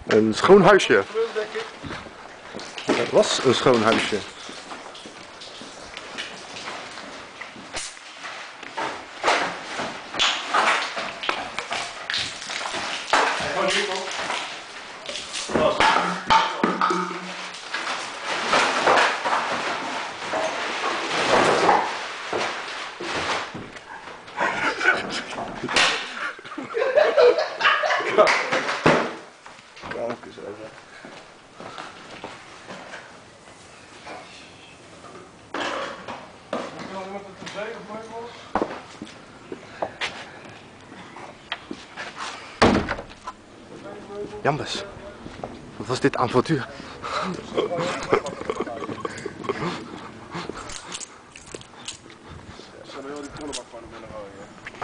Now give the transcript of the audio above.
Een schoon huisje. Het was een schoon huisje. Kijk eens even. Jambes, wat was dit avontuur?